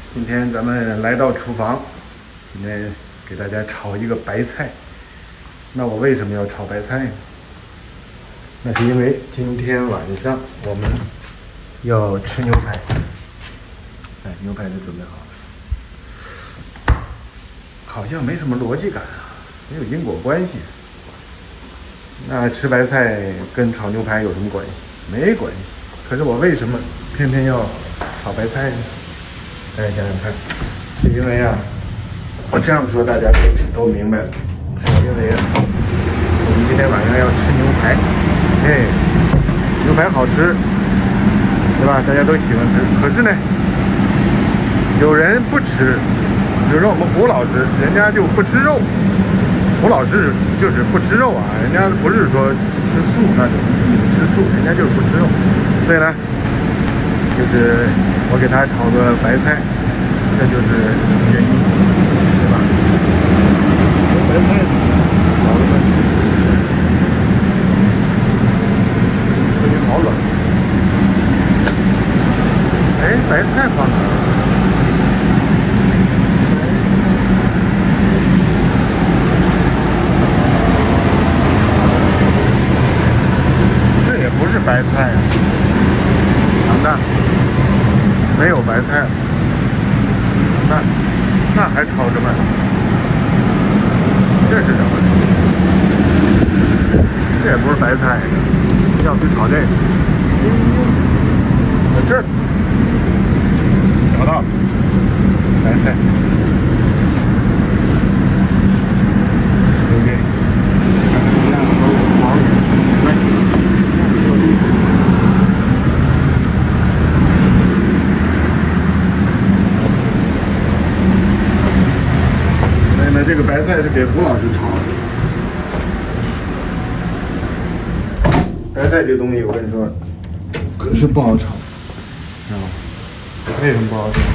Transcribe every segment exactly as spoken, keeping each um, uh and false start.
今天咱们来到厨房，今天给大家炒一个白菜。那我为什么要炒白菜呢？那是因为今天晚上我们要吃牛排。哎，牛排都准备好了，好像没什么逻辑感啊，没有因果关系。那吃白菜跟炒牛排有什么关系？没关系。可是我为什么偏偏要炒白菜呢？大家想想看，是因为啊，我这样说大家都明白了，是因为啊，我们今天晚上要吃牛排，哎，牛排好吃，对吧？大家都喜欢吃。可是呢，有人不吃，比如说我们胡老师，人家就不吃肉。胡老师就是不吃肉啊，人家不是说吃素那种吃素，人家就是不吃肉。所以呢，就是我给他炒个白菜，这就是原因，对吧？白菜炒个白菜，最近好冷。哎，白菜放哪儿？不是白菜啊，完蛋，没有白菜了，那那还炒什么？这是什么？这也不是白菜，要不炒这个。在这儿，找到了白菜。对不对？看看这样都黄来。那这个白菜是给胡老师炒的。白菜这东西，我跟你说，可是不好炒，知道吗？为什么不好炒？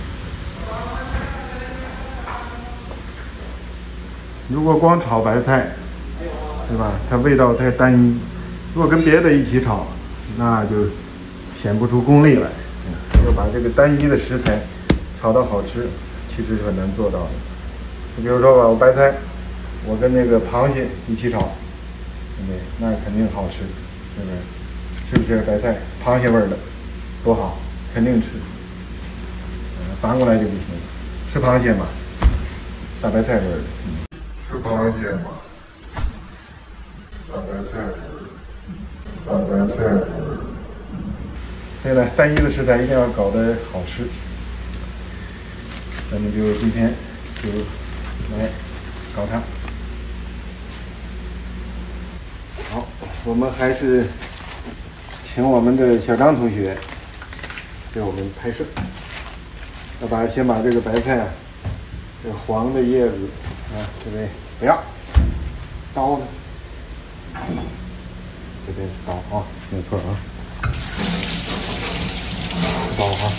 如果光炒白菜，对吧？它味道太单一。如果跟别的一起炒，那就显不出功力来。要把这个单一的食材炒到好吃，其实是很难做到的。你比如说吧，我白菜，我跟那个螃蟹一起炒，对不对？那肯定好吃，是不是？是不是白菜螃蟹味儿的，多好，肯定吃。嗯，反过来就不行，吃螃蟹嘛，大白菜味儿的。嗯，吃螃蟹嘛，大白菜味儿的，大白菜味儿的。所以呢，单一的食材一定要搞得好吃。咱们就今天就来搞它。好，我们还是请我们的小张同学给我们拍摄。要把先把这个白菜啊，这黄的叶子啊，这边不要刀呢，这边是刀啊，没错啊，刀哈。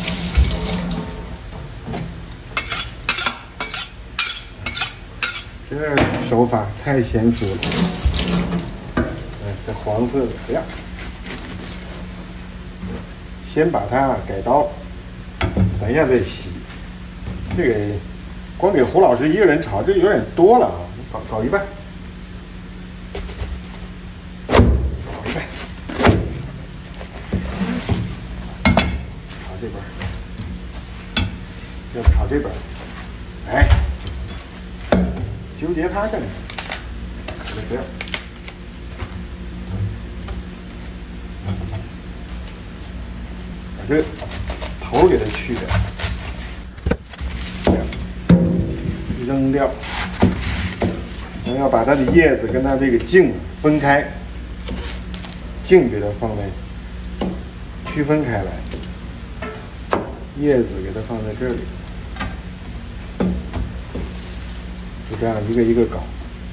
这手法太娴熟了，哎，这黄色的不要，先把它改刀，等一下再洗。这个光给胡老师一个人炒，这有点多了啊，搞搞一半，搞一半，炒这边，要不炒这边，哎。纠结它干什么？不要，把这头给它去掉，这样扔掉。咱要把它的叶子跟它这个茎分开，茎给它放在区分开来，叶子给它放在这里。就这样一个一个搞，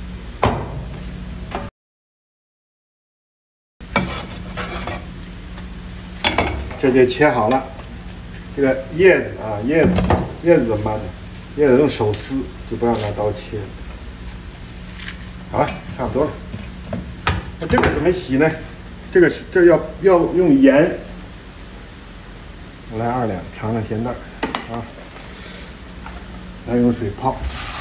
这就切好了。这个叶子啊，叶子，叶子怎么办呢？叶子用手撕，就不要拿刀切。好了，差不多了。那这个怎么洗呢？这个是这要要用盐。我来二两尝尝咸淡啊。 再用水泡。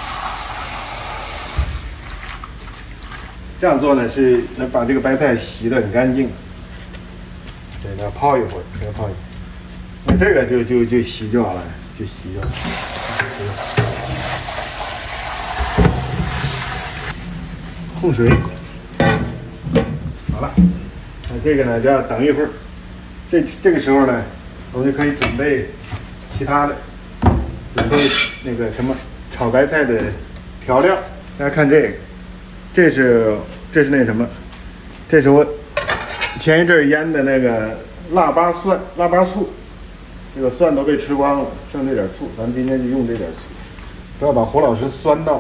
这样做呢是能把这个白菜洗得很干净。对，那泡一会儿，再泡一会儿。那这个就就就洗就好了，就洗就好了。控水。好了，那这个呢就要等一会儿。这这个时候呢，我们就可以准备其他的，准备那个什么炒白菜的调料。大家看这个，这是这是那什么，这是我前一阵腌的那个腊八蒜、腊八醋。这个蒜都被吃光了，剩这点醋，咱们今天就用这点醋，不要把胡老师酸到。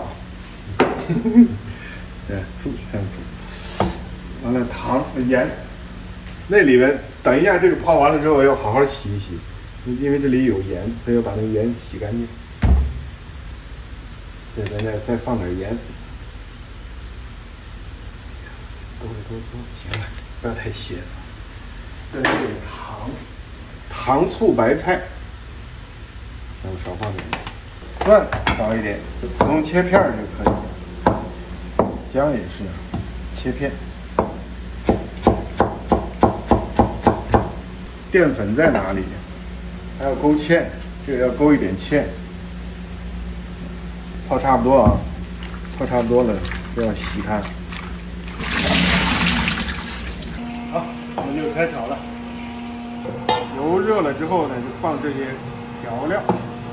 对，醋，看醋，完了糖、盐，那里面等一下这个泡完了之后要好好洗一洗，因为这里有盐，所以要把那个盐洗干净。这咱再再放点盐，多了多错，行了，不要太咸。再这个糖。糖醋白菜，咱们少放点，蒜少一点，普通切片就可以。姜也是，切片。淀粉在哪里？还要勾芡，这个要勾一点芡。泡差不多啊，泡差不多了，不要洗它。好，我们就开炒了。油热了之后呢，就放这些调料，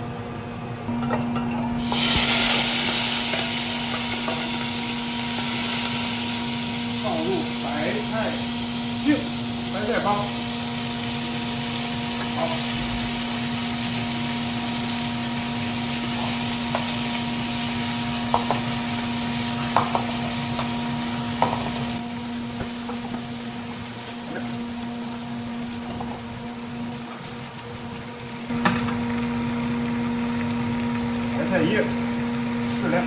放入白菜净、白菜帮，好，白菜叶适量。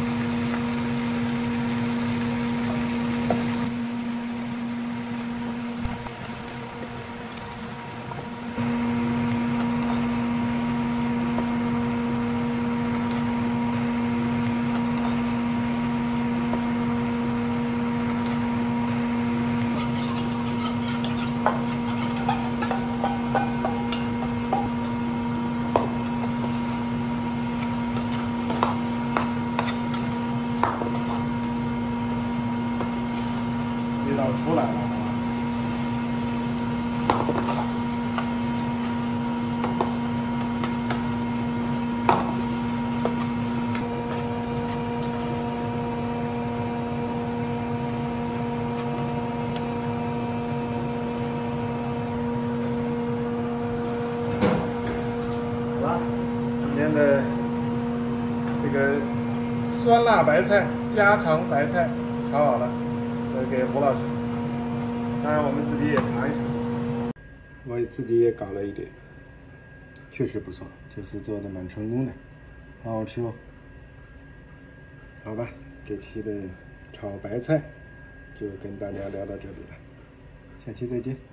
味道出来了。好了，今天的这个酸辣白菜、家常白菜炒好了。给胡老师，当然我们自己也尝一尝。我自己也搞了一点，确实不错，这次做的蛮成功的，好好吃哦。好吧，这期的炒白菜就跟大家聊到这里了，下期再见。